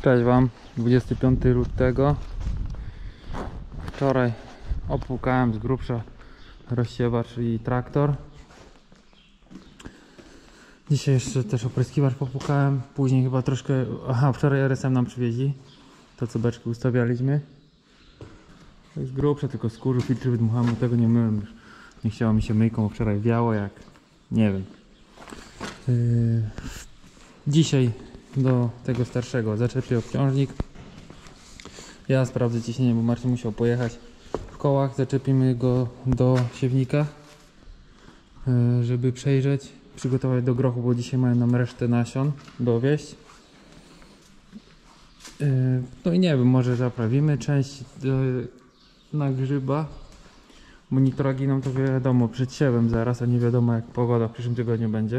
Cześć Wam, 25 lutego. Wczoraj opłukałem z grubsza rozsiewacz i traktor. Dzisiaj jeszcze też opryskiwacz popłukałem. Później chyba troszkę... Aha, wczoraj RSM nam przywieźli to, co beczki ustawialiśmy. To jest grubsze, tylko skóru, filtry wydmuchałem, tego nie myłem już. Nie chciało mi się myjką, bo wczoraj wiało jak... nie wiem. Dzisiaj do tego starszego zaczepię obciążnik. Ja sprawdzę ciśnienie, bo Marcin musiał pojechać w kołach. Zaczepimy go do siewnika, żeby przejrzeć, przygotować do grochu, bo dzisiaj mają nam resztę nasion dowieść. No i nie wiem, może zaprawimy część na grzyba, bo nitroginą to wiadomo przed siewem zaraz, a nie wiadomo jak pogoda w przyszłym tygodniu będzie.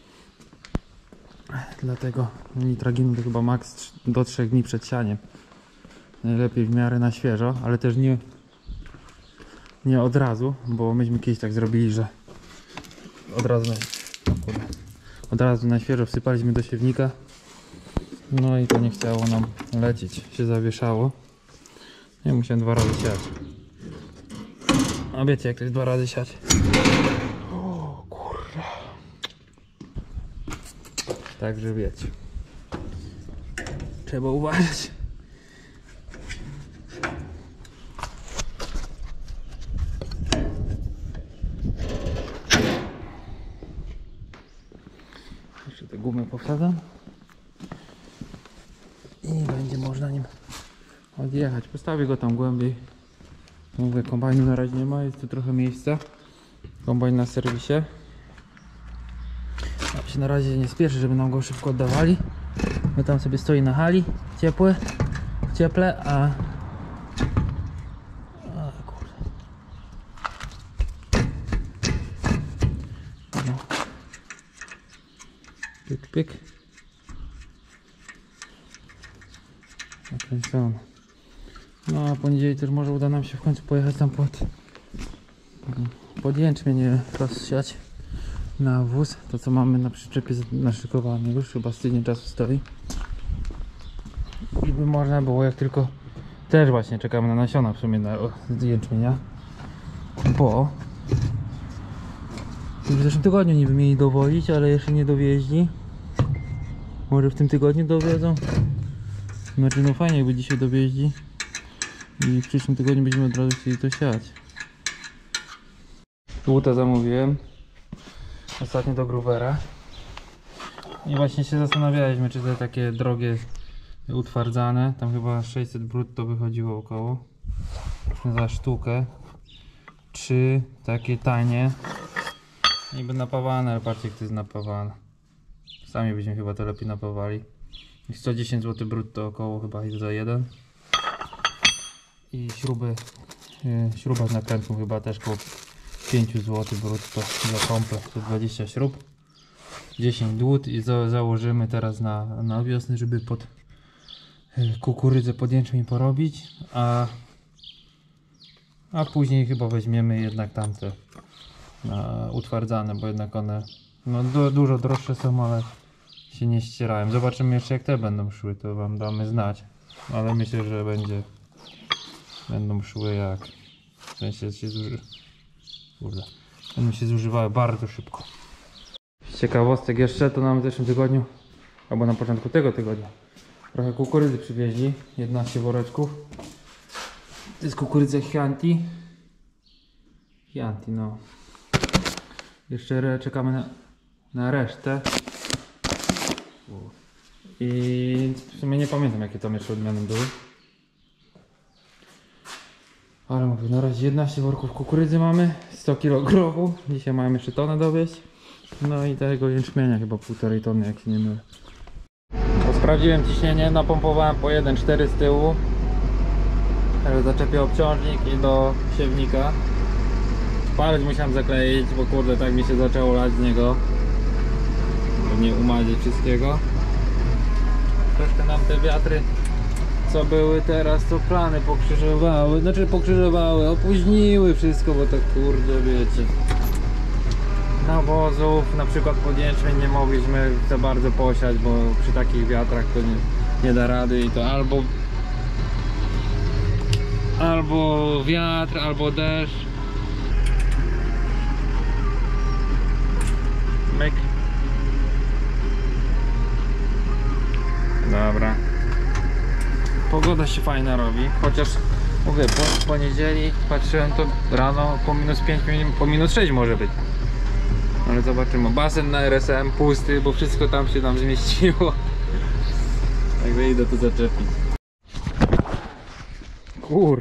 Dlatego nitroginu to chyba maks do 3 dni przed sianiem. Najlepiej w miarę na świeżo, ale też nie od razu, bo myśmy kiedyś tak zrobili, że od razu na świeżo wsypaliśmy do siewnika. No i to nie chciało nam lecieć, się zawieszało. Ja musiałem 2 razy siać. A wiecie jak to jest 2 razy siać? O kurde. Także wiecie. Trzeba uważać. Jeszcze te gumy powsadzam. I będzie można nim odjechać. Postawię go tam głębiej. Mówię, kombajnu na razie nie ma, jest tu trochę miejsca. Kombajn na serwisie. Ja się na razie nie spieszę, żeby nam go szybko oddawali. Bo tam sobie stoi na hali, cieple, a kurde. No. Pyk, pyk. Nakręcone. No a poniedziałek też może uda nam się w końcu pojechać tam pod jęczmień rozsiać na wóz. To co mamy na przyczepie naszykowane już chyba z tydzień czasu stoi. I by można było, jak tylko też właśnie czekamy na nasiona w sumie na jęczmienia, bo w zeszłym tygodniu niby mieli dowozić, ale jeszcze nie dowieźli. Może w tym tygodniu dowiedzą. Znaczy no fajnie jakby dzisiaj dowieźli i w przyszłym tygodniu będziemy od razu chcieli to siać. Dłuta zamówiłem ostatnio do Groovera i właśnie się zastanawialiśmy, czy te takie drogie utwardzane, tam chyba 600 brutto wychodziło około za sztukę, czy takie tanie, niby napawane, ale patrzcie jak to jest napawane. Sami byśmy chyba to lepiej napawali. 110 zł brutto około chyba za jeden. I śruba z nakrętką chyba też koło 5 zł brutto za komplet, to 20 śrub, 10 dłut i założymy teraz na wiosnę, żeby pod kukurydzę pod jęczmień porobić, a później chyba weźmiemy jednak tamte utwardzane, bo jednak one no, dużo droższe są, ale się nie ścierałem. Zobaczymy jeszcze jak te będą szły, to wam damy znać, ale myślę, że będą szły jak w sensie będą się zużywały bardzo szybko. Z ciekawostek jeszcze, to nam w zeszłym tygodniu albo na początku tego tygodnia trochę kukurydzy przywieźli, 11 woreczków. To jest kukurydza Chianti, no. Jeszcze czekamy na resztę. I w sumie nie pamiętam jakie tam jeszcze odmiany były. Ale mówię, na razie 11 worków kukurydzy mamy, 100 kg grochu. Dzisiaj mamy jeszcze tonę dowieść. No i tego jęczmienia chyba 1,5 tony, jak się nie mylę. Sprawdziłem ciśnienie, napompowałem po 1,4 z tyłu. Teraz zaczepię obciążnik i do siewnika. Palec musiałem zakleić, bo kurde tak mi się zaczęło lać z niego. Żeby nie umazić wszystkiego. Troszkę nam te wiatry co były teraz, to plany pokrzyżowały, opóźniły wszystko, bo to kurde wiecie. Nawozów, na przykład pod jęczmień nie mogliśmy za bardzo posiać, bo przy takich wiatrach to nie da rady i to albo wiatr, albo deszcz. Myk. Dobra. Pogoda się fajna robi, chociaż mówię, po poniedzieli patrzyłem, to rano po -5, po -6 może być. Ale zobaczymy. Basen na RSM pusty, bo wszystko tam się zmieściło. Jak wyjdę, to zaczepić. Kur.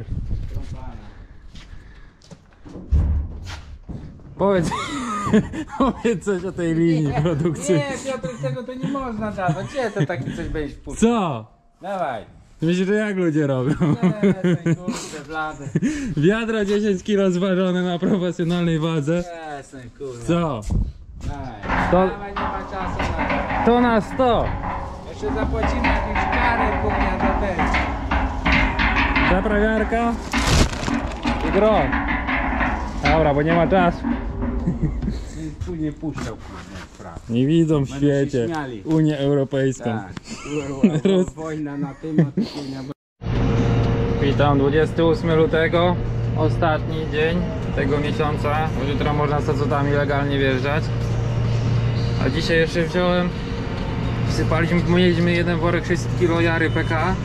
Powiedz coś o tej linii produkcji. Nie, Piotr, tego to nie można dawać. Gdzie to taki coś będziesz wpuszczał? Co? Dawaj. Myślisz, że jak ludzie robią? Nie, ten kurde, blady. Wiadro 10 kg zważone na profesjonalnej wadze. Jestem, kurde. Co? Dawaj. To- Dawaj, nie ma czasu na to. To na 100! Jeszcze zapłacimy jakieś kary, kurde, za ten. Zaprawiarka i gron. Dobra, bo nie ma czasu. Później puszczał, kurde, prawo. Nie widzą w Będą świecie się śmiali. Unię Europejską. Tak. Wojna na tym, a tu kurnia. Witam, 28 lutego, ostatni dzień tego miesiąca. Jutro można z sadzotami legalnie wjeżdżać. A dzisiaj jeszcze wziąłem, mieliśmy jeden worek 600 kg jary PK.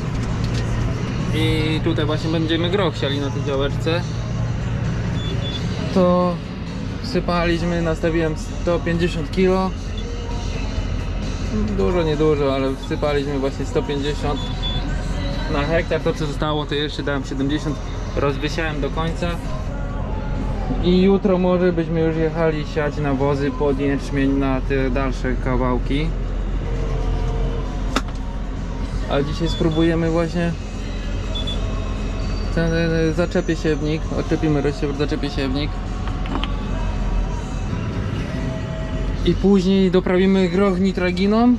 I tutaj właśnie będziemy groch siali na tej działeczce. To wsypaliśmy, nastawiłem 150 kg. Dużo, niedużo, ale wsypaliśmy właśnie 150 na hektar. To co zostało, to jeszcze dałem 70, rozwysiałem do końca. I jutro może byśmy już jechali siać nawozy pod jęczmień na te dalsze kawałki. A dzisiaj spróbujemy właśnie ten zaczepie siewnik, odczepimy rozsiewnik, zaczepie siewnik. I później doprawimy groch nitraginą.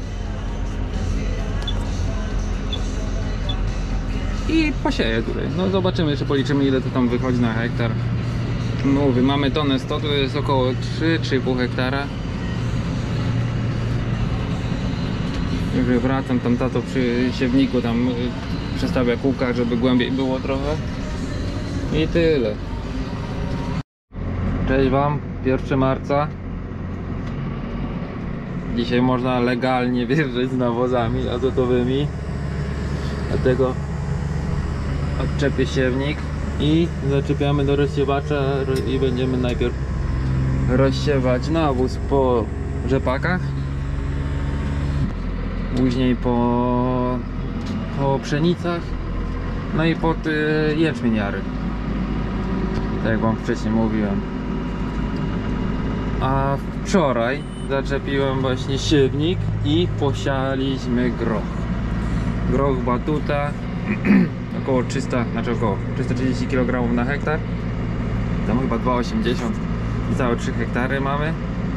I posieję tutaj. No zobaczymy, jeszcze policzymy, ile to tam wychodzi na hektar. Mówię, mamy tonę 100, to jest około 3-3,5 hektara. Już wracam, tam tato przy siewniku tam przestawia kółka, żeby głębiej było trochę. I tyle. Cześć wam, 1 marca. Dzisiaj można legalnie wjeżdżać z nawozami azotowymi. Dlatego odczepię siewnik i zaczepiamy do rozsiewacza i będziemy najpierw rozsiewać nawóz po rzepakach, później po pszenicach, no i pod jęczmień jary, tak jak wam wcześniej mówiłem. A wczoraj zaczepiłem właśnie siewnik i posialiśmy groch batuta. Około 330 kg na hektar. Tam chyba 2,80, całe 3 hektary mamy.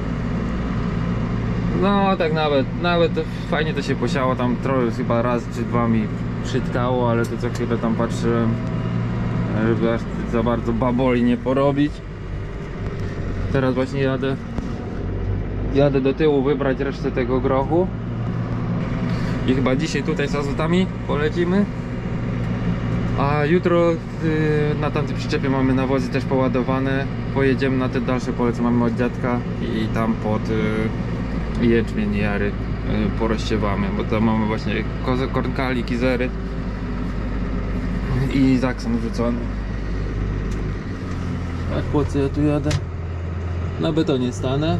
No tak nawet to fajnie to się posiało, tam trochę chyba raz czy dwa mi przytkało, ale to co chwilę tam patrzyłem, żeby aż za bardzo baboli nie porobić. Teraz właśnie jadę do tyłu wybrać resztę tego grochu i chyba dzisiaj tutaj z azotami polecimy. A jutro na tamtej przyczepie mamy nawozy też poładowane. Pojedziemy na te dalsze pole, co mamy od dziadka i tam pod jęczmień jary porozsiewamy, bo tam mamy właśnie kornkali, kizery i zaksan wrzucony. Tak, po co ja tu jadę? Na betonie stanę.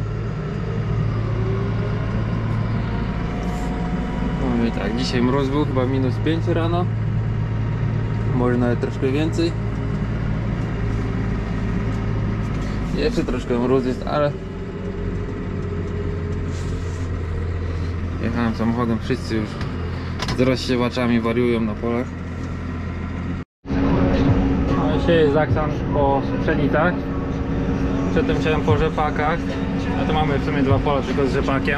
No i tak, dzisiaj mróz był chyba -5 rano. Może nawet troszkę więcej. Jeszcze troszkę mróz jest, ale jechałem samochodem, wszyscy już z rozsiewaczami wariują na polach. No, sieję zaksan po pszenicach. Przedtem siałem po rzepakach. A to mamy w sumie 2 pola tylko z rzepakiem.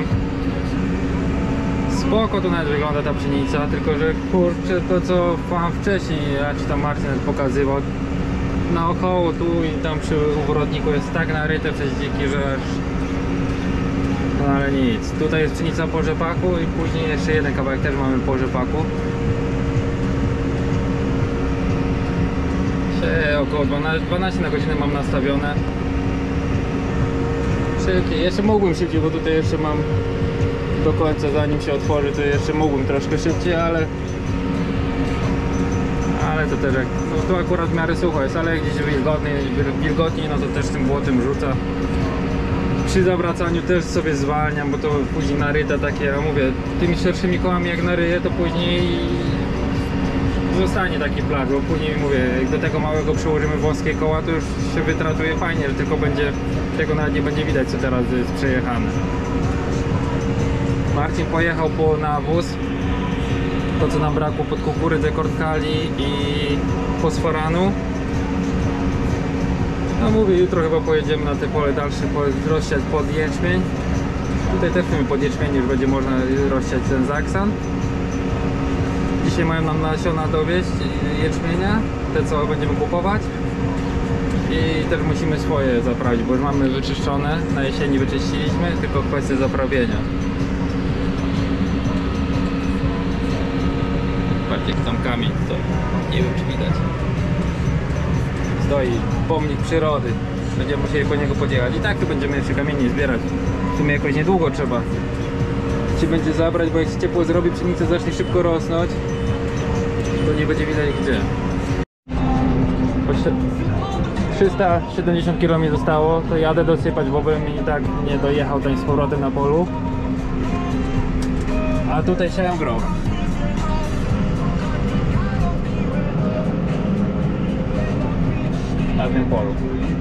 Spoko to nawet wygląda ta pszenica, tylko że kurczę, to co wam wcześniej, ja ci tam Marcin pokazywał, naokoło tu i tam przy uwrodniku jest tak naryte przez dziki, że aż No ale nic, tutaj jest pszenica po rzepaku i później jeszcze jeden kawałek też mamy po rzepaku. Około 12 na godzinę mam nastawione. Szybciej, jeszcze mógłbym szybciej, bo tutaj jeszcze mam do końca, zanim się otworzy, to jeszcze mógłbym troszkę szybciej, ale to też jak, no tu akurat w miarę sucho jest, ale jak gdzieś wilgotniej, no to też tym błotem rzuca. Przy zawracaniu też sobie zwalniam, bo to później naryte takie, ja mówię, tymi szerszymi kołami jak naryję, to później zostanie taki plac, bo później mówię, jak do tego małego przyłożymy wąskie koła, to już się wytratuje fajnie, że tylko będzie, tego nawet nie będzie widać, co teraz jest przejechane. Marcin pojechał po nawóz, to co nam brakło pod kukurydzę, kortkali i fosforanu. No mówię, jutro chyba pojedziemy na te pole dalsze, rozsiać pod jęczmień. Tutaj też chcemy pod jęczmień, już będzie można rozsiać ten zaksan. Dzisiaj mają nam nasiona dowieść jęczmienia, te co będziemy kupować. I też musimy swoje zaprawić, bo już mamy wyczyszczone, na jesieni wyczyściliśmy, tylko kwestia zaprawienia. Patrzcie, jak tam kamień stoi, nie wiem czy widać. Stoi pomnik przyrody, będziemy musieli po niego podjechać. I tak tu będziemy jeszcze kamieni zbierać. W sumie jakoś niedługo trzeba się będzie zabrać, bo jak się ciepło zrobi, pszenica zacznie szybko rosnąć, to nie będzie widać gdzie. 370 km mi zostało, to jadę dosypać, bo bym i tak nie dojechał tam z powrotem na polu. A tutaj siałem groch. Na tym polu.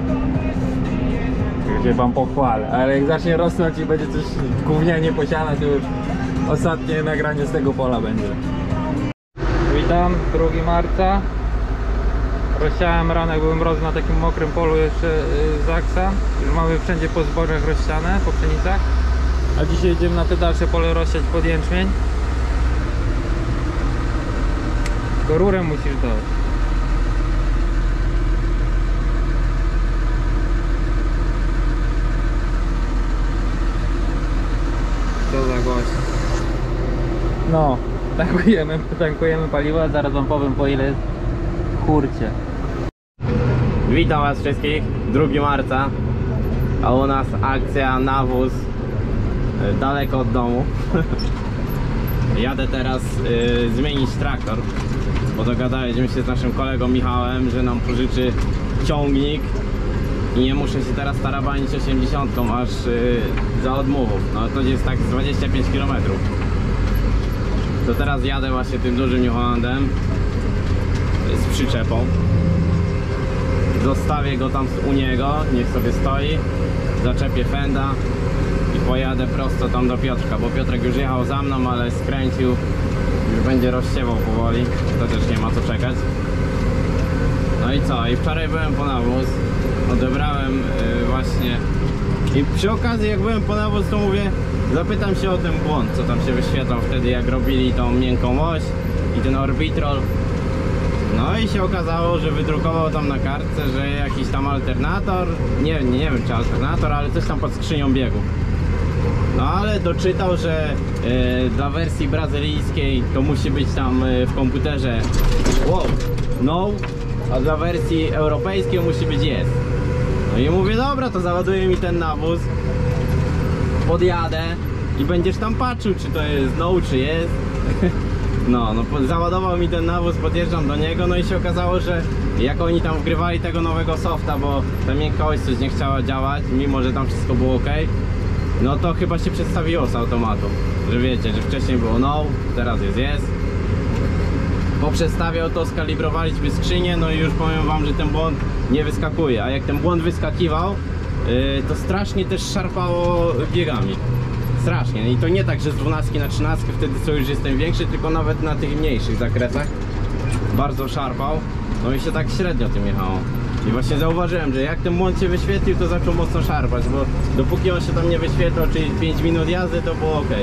Gdzie wam pochwalę, ale jak zacznie rosnąć i będzie coś gównianie posiane, to już ostatnie nagranie z tego pola będzie. Witam, 2 marca. Rozsiałem rano, jak byłem roz na takim mokrym polu jeszcze zaksa. Już mamy wszędzie po zbożach rozsiane, po pszenicach. A dzisiaj jedziemy na te dalsze pole rozsiać pod jęczmień. Tylko rurę musisz dać. Co za gość. No, tankujemy paliwo, a zaraz wam powiem po ile jest w hurcie. Witam was wszystkich, 2 marca, a u nas akcja nawóz daleko od domu. Jadę teraz zmienić traktor, bo dogadaliśmy się z naszym kolegą Michałem, że nam pożyczy ciągnik i nie muszę się teraz tarabanić 80 aż za odmówów. No to jest tak z 25 km. To teraz jadę właśnie tym dużym New Hollandem z przyczepą. Zostawię go tam u niego, niech sobie stoi, zaczepię fenda i pojadę prosto tam do Piotrka, bo Piotrek już jechał za mną, ale skręcił, już będzie rozsiewał powoli, to też nie ma co czekać. No i co? I wczoraj byłem po nawóz, odebrałem właśnie i przy okazji jak byłem po nawóz, to mówię, zapytam się o ten błąd, co tam się wyświetlał wtedy, jak robili tą miękką oś i ten orbitrol. No i się okazało, że wydrukował tam na kartce, że jakiś tam alternator, nie wiem czy alternator, ale coś tam pod skrzynią biegów. No ale doczytał, że dla wersji brazylijskiej to musi być tam w komputerze no, a dla wersji europejskiej musi być yes. No i mówię, dobra, to załaduję mi ten nawóz, podjadę i będziesz tam patrzył, czy to jest no, czy jest. No, załadował mi ten nawóz, podjeżdżam do niego, no i się okazało, że jak oni tam wgrywali tego nowego softa, bo ta miękka oś coś nie chciała działać, mimo że tam wszystko było ok, no to chyba się przedstawiło z automatu, że wiecie, że wcześniej było no, teraz jest yes. Poprzestawiał to, skalibrowaliśmy skrzynię, no i już powiem wam, że ten błąd nie wyskakuje, a jak ten błąd wyskakiwał, to strasznie też szarpało biegami. Strasznie. I to nie tak, że z 12 na 13 wtedy co już jestem większy, tylko nawet na tych mniejszych zakresach bardzo szarpał. No i się tak średnio tym jechało. I właśnie zauważyłem, że jak ten błąd się wyświetlił, to zaczął mocno szarpać, bo dopóki on się tam nie wyświetlał, czyli 5 minut jazdy, to było ok.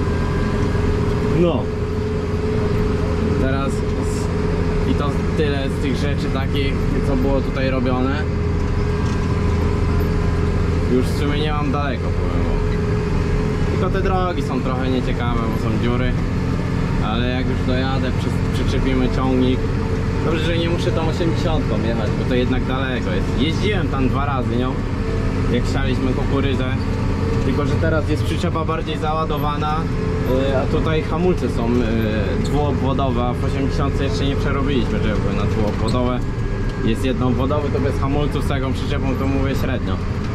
No. Teraz i to tyle z tych rzeczy takich, co było tutaj robione. Już w sumie nie mam daleko, powiem wam. Tylko te drogi są trochę nieciekawe, bo są dziury. Ale jak już dojadę, przyczepimy ciągnik. Dobrze, że nie muszę tą 80 jechać, bo to jednak daleko jest. Jeździłem tam 2 razy nią, jak sialiśmy kukurydzę. Tylko że teraz jest przyczepa bardziej załadowana, a tutaj hamulce są dwuobwodowe, a w 80 jeszcze nie przerobiliśmy, żeby były na dwuobwodowe. Jest jednoobwodowy, to bez hamulców z taką przyczepą to mówię średnio.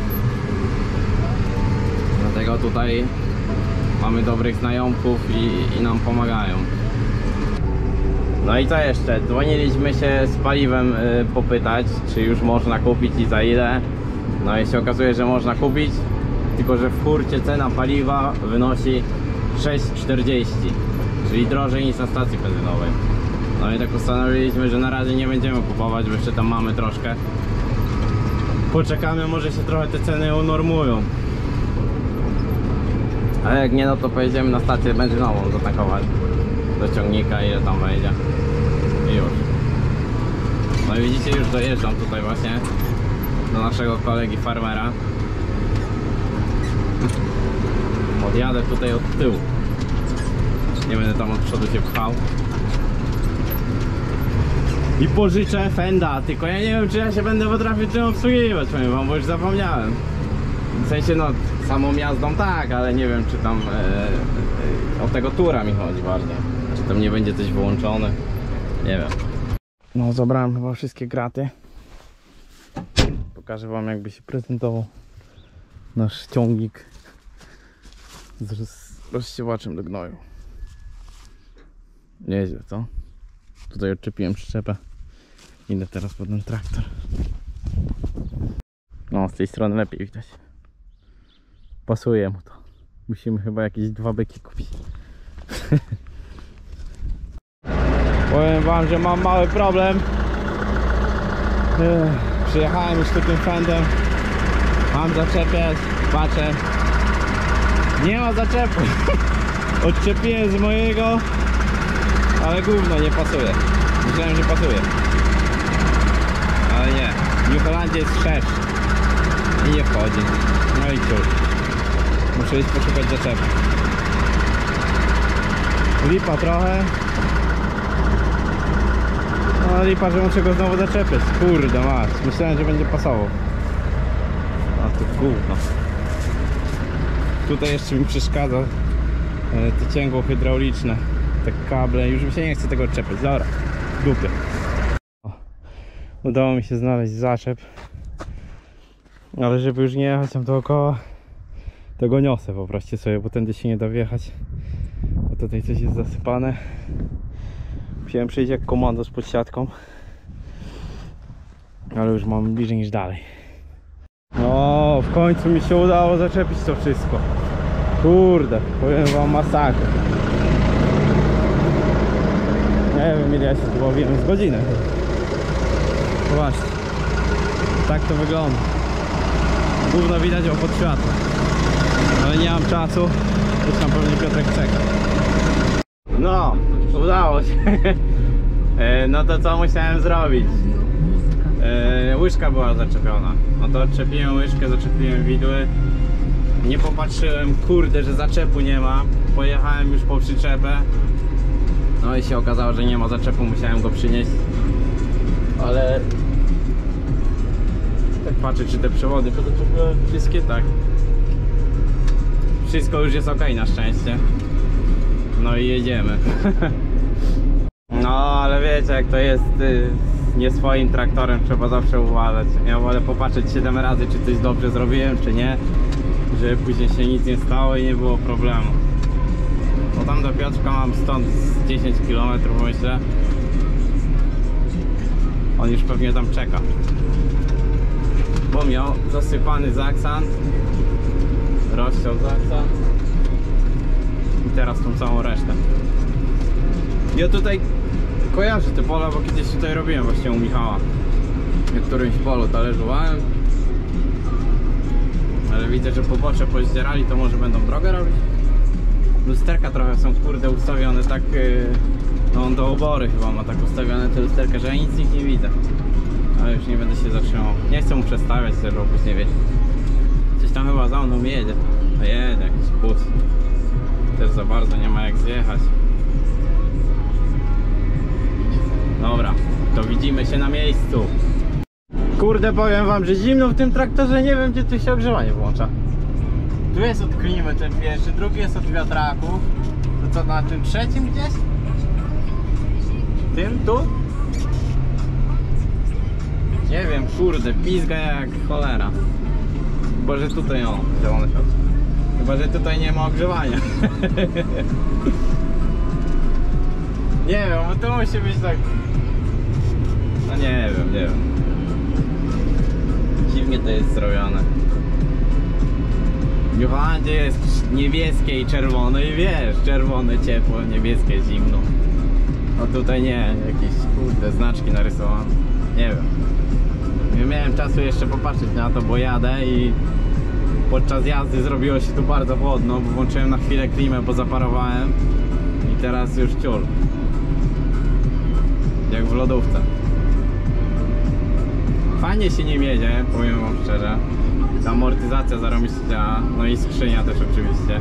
Dlatego tutaj mamy dobrych znajomków i nam pomagają. No i co jeszcze? Dzwoniliśmy się z paliwem popytać, czy już można kupić i za ile. No i się okazuje, że można kupić, tylko że w hurcie cena paliwa wynosi 6,40, czyli drożej niż na stacji benzynowej. No i tak postanowiliśmy, że na razie nie będziemy kupować, bo jeszcze tam mamy troszkę. Poczekamy, może się trochę te ceny unormują. A jak nie, no to pojedziemy na stację benzynową zatankować do ciągnika, ile tam wejdzie. I już. No i widzicie, już dojeżdżam tutaj właśnie do naszego kolegi farmera. Odjadę tutaj od tyłu. Nie będę tam od przodu się pchał. I pożyczę Fenda, tylko ja nie wiem, czy ja się będę potrafił tym obsługiwać, powiem wam, bo już zapomniałem. W sensie, no, samą jazdą tak, ale nie wiem, czy tam o tego tura mi chodzi bardziej. Czy tam nie będzie coś wyłączone. Nie wiem. No, zabrałem chyba wszystkie graty. Pokażę wam, jakby się prezentował nasz ciągnik z rozsiewaczem do gnoju. Nieźle, co? Tutaj odczepiłem przyczepę. Idę teraz pod ten traktor. No, z tej strony lepiej widać. Pasuje mu to. Musimy chyba jakieś 2 byki kupić. Powiem wam, że mam mały problem. Przyjechałem już tu tym Fendem. Mam zaczepiać, patrzę. Nie ma zaczepu. Odczepiłem z mojego, ale gówno nie pasuje. Myślałem, że pasuje. Ale nie. W New Hollandzie jest 6 i nie wchodzi. No i cóż. Muszę iść poszukać zaczepu. Lipa trochę. No lipa, że muszę go znowu zaczepiać. Kurde mać. Myślałem, że będzie pasował. A to gówno. Tutaj jeszcze mi przeszkadza te cięgło hydrauliczne. Te kable. Już mi się nie chce tego odczepiać. Dobra. Dupy. Udało mi się znaleźć zaczep. Ale żeby już nie jechać tam dookoła, to go niosę po prostu sobie, bo tędy się nie da wjechać. Bo tutaj coś jest zasypane. Musiałem przejść jak komando z podsiadką. Ale już mam bliżej niż dalej. No, w końcu mi się udało zaczepić to wszystko. Kurde, powiem wam, masakra. Nie wiem, ile ja się tu bawiłem, z godzinę. Zobaczcie, tak to wygląda. Gówno widać o pod światło. Ale nie mam czasu, już tam pewnie Piotrek czeka. No, udało się. No to co musiałem zrobić? Łyżka była zaczepiona. No to odczepiłem łyżkę, zaczepiłem widły. Nie popatrzyłem, kurde, że zaczepu nie ma. Pojechałem już po przyczepę. No i się okazało, że nie ma zaczepu, musiałem go przynieść. Ale tak patrzę, czy te przewody zaczepiłem wszystkie, tak. Wszystko już jest ok na szczęście. No i jedziemy. No ale wiecie, jak to jest nie swoim traktorem, trzeba zawsze uważać. Ja wolę popatrzeć 7 razy, czy coś dobrze zrobiłem, czy nie, żeby później się nic nie stało i nie było problemu. No tam do Piotrka mam stąd z 10 km, myślę. On już pewnie tam czeka, bo miał zasypany zaksant, rozciął zaksant i teraz tą całą resztę. Ja tutaj kojarzę te pola, bo kiedyś tutaj robiłem właśnie u Michała. W którymś polu talerzowałem. Ale widzę, że pobocze pozdzierali, to może będą drogę robić. Lusterka trochę są, kurde, ustawione tak... No on do obory chyba ma tak ustawione te lusterka, że ja nic z nich nie widzę. Ale już nie będę się zatrzymał. Nie chcę mu przestawiać, żeby później wiecie. Coś tam chyba za mną jedzie. A jedzie jakiś bus. też za bardzo nie ma jak zjechać. Dobra, to widzimy się na miejscu. Kurde, powiem wam, że zimno w tym traktorze, nie wiem gdzie tu się ogrzewanie włącza. Tu jest od klimy ten pierwszy, drugi jest od wiatraków. To co, na tym trzecim gdzieś? Tym tu? Nie wiem, kurde, pizga jak cholera. Chyba, że tutaj o, zielone światło. Chyba, że tutaj nie ma ogrzewania. Nie wiem, bo to musi być tak... No nie wiem. Dziwnie to jest zrobione. W New Holandzie jest niebieskie i czerwone i wiesz, czerwone ciepło, niebieskie zimno. A tutaj nie, jakieś kurde znaczki narysowane. Nie wiem. Nie miałem czasu jeszcze popatrzeć na to, bo jadę i podczas jazdy zrobiło się tu bardzo chłodno, bo włączyłem na chwilę klimę, bo zaparowałem i teraz już ciul. Jak w lodówce. Fajnie się nim jedzie, powiem wam szczerze. Ta amortyzacja zarobiście działa, no i skrzynia też oczywiście.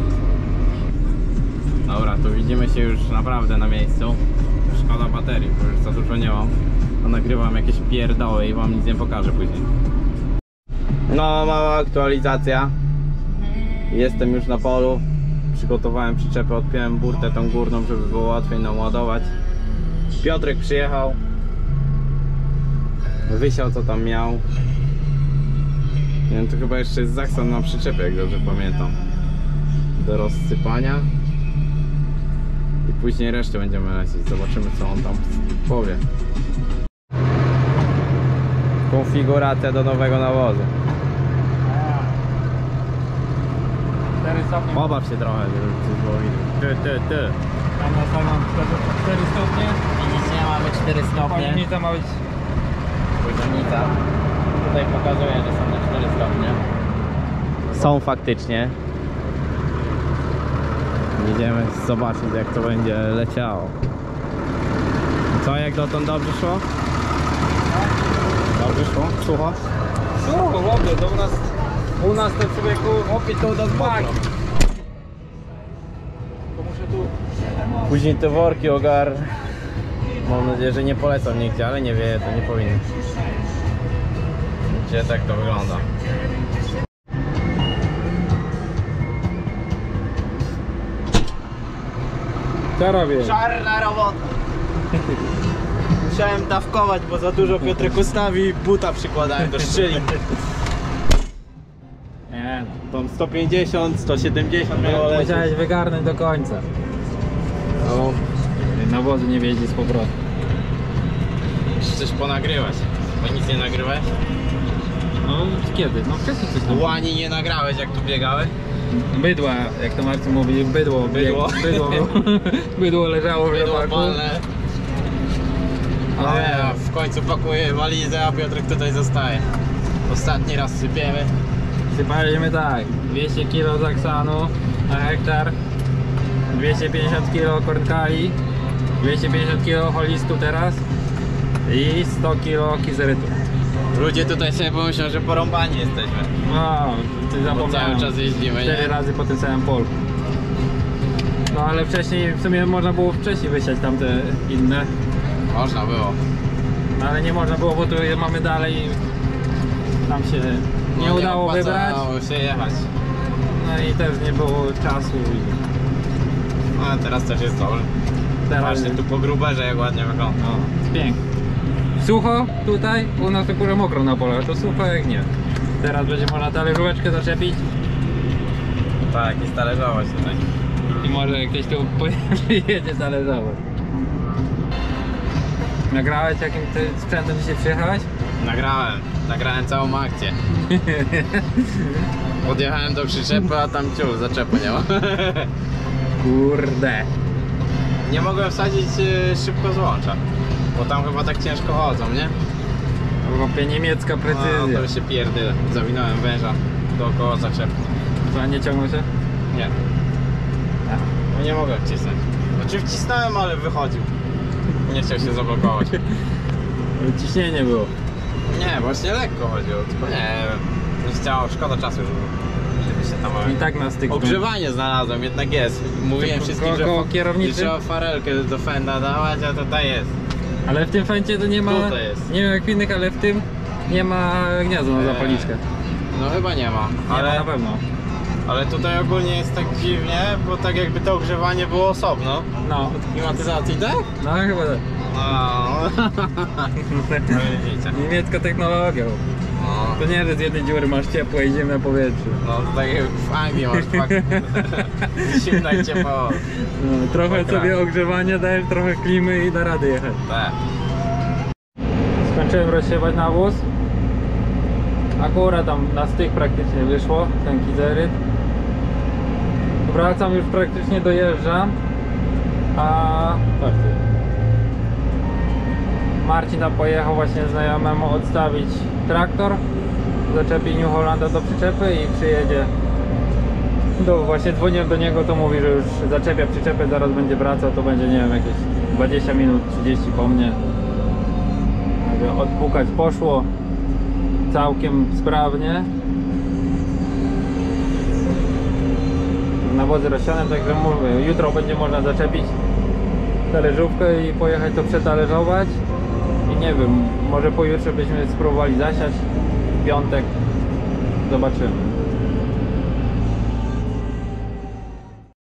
Dobra, to widzimy się już naprawdę na miejscu. Szkoda baterii, bo już za dużo nie mam. To nagrywam jakieś pierdoły i wam nic nie pokażę później. No, mała aktualizacja. Jestem już na polu. Przygotowałem przyczepę, odpiąłem burtę tą górną, żeby było łatwiej nam ładować. Piotrek przyjechał. Wysiał co tam miał. Nie wiem, to chyba jeszcze jest zaksan na przyczepie, jak dobrze pamiętam. Do rozsypania. I później resztę będziemy lecieć. Zobaczymy co on tam powie. Konfiguracja do nowego nawozu. 4 stopnie. Pobaw się trochę, żeby coś było widać. Ty. Tam nastawiam 4 stopnie. Nic nie mamy 4 stopnie. Pojemnica ma być... Pojemnica. Tutaj pokazuje, że są na 4 stopnie. Są faktycznie. Jedziemy zobaczyć jak to będzie leciało. Co, jak dotąd dobrze szło? Dobrze szło? Sucho? Sucho, dobrze, to u nas to człowieku opie to do zmagi. To muszę tu... Później te worki ogar. Mam nadzieję, że nie polecam nigdzie, ale nie wie, to nie powinno. Gdzie tak to wygląda. Co robię? Czarna robota! Musiałem dawkować, bo za dużo Piotrek ustawi, buta przykładałem do szczelin. Nie, Tam 150, 170 miało lecieć. musiałeś wygarnąć do końca. O, nawozu nie wiedzie z powrotem. Coś ponagrywać, bo nic nie nagrywałeś? No kiedy? No wcześniej coś tam. Łani nie nagrałeś jak tu biegałeś? Bydła, jak to Marcin mówi, bydło. Bydło leżało w Bydło rzepaku. palne. No ja w końcu pakuję walizę, a Piotrek tutaj zostaje. Ostatni raz sypiemy. Sypaliśmy tak, 200 kg zaksanu na hektar, 250 kg kornkali, 250 kg holistu teraz i 100 kg kizerytu. Ludzie tutaj sobie pomyślą, że porąbani jesteśmy. No, ty Bo zapomniałem. cały czas jeździmy, 4 nie? razy po tym samym polu. No ale wcześniej, w sumie można było wcześniej wysiać tamte inne, Można było. no, ale nie można było, bo tu je mamy dalej. Tam się nie No, udało wybrać, opłacało się jechać. no i też nie było czasu. No a teraz też jest dobrze. Teraz Patrzcie tu po gruberze jak ładnie wygląda. no, jest pięknie. Sucho tutaj, u nas akurat mokro na pole, to sucho jak nie. Teraz będzie można talerzóweczkę zaczepić Tak, i talerzować tutaj. i może ktoś tu przyjedzie talerzować. Nagrałeś jakim ty sprzętem dzisiaj przyjechałeś? Nagrałem całą akcję. Podjechałem do przyczepy, a tam ciul, zaczepu nie ma. Kurde. Nie mogłem wsadzić szybko złącza, bo tam chyba tak ciężko chodzą, nie? Chłopie, niemiecka No, precyzja. to się pierdyle. Zawinąłem węża dookoła zaczepu. Co, nie ciągnął się? Nie. No nie mogłem wcisnąć. Znaczy wcisnąłem, ale wychodził. Nie chciał się zablokować. Ciśnienie było. Nie, właśnie lekko chodziło, tylko nie wiem. Nie chciało, szkoda czasu, żeby jeszcze tam mamy. I tak na styk. Ogrzewanie znalazłem, jednak jest. Mówiłem Tylko wszystkim, że koło kierownicy? trzeba farelkę do fenda dawać, a tutaj jest. Ale w tym fęcie to nie ma, Tutaj jest. nie wiem jak w innych, ale w tym nie ma gniazda na zapalniczkę. No chyba nie ma, Nie ale, ma na pewno. ale tutaj ogólnie jest tak dziwnie, bo tak jakby to ogrzewanie było osobno. No, Od klimatyzacji, tak? no chyba tak. No widzicie. Niemiecka technologia. No, To nie, że z jednej dziury masz ciepłe i zimne powietrze. no to tak jak w Anglii masz fakt zimno i ciepło. No, trochę Pokraj. sobie ogrzewania dajesz, trochę klimy i da rady jechać. Tak. Skończyłem rozsiewać nawóz. Akurat tam na styk praktycznie wyszło, ten kizeryt. Wracam, już praktycznie dojeżdżam. A Marcin tam pojechał właśnie znajomemu odstawić traktor. Zaczepi New Hollanda do przyczepy i przyjedzie. Właśnie dzwoniłem do niego, to mówi, że już zaczepia przyczepę, zaraz będzie wracał, to będzie nie wiem, jakieś 20 minut, 30 po mnie. Jakby odpukać poszło całkiem sprawnie. Nawozy rozsiane, także mówię, jutro będzie można zaczepić talerzówkę i pojechać to przetalierzować. I nie wiem, może pojutrze byśmy spróbowali zasiać w piątek. Zobaczymy.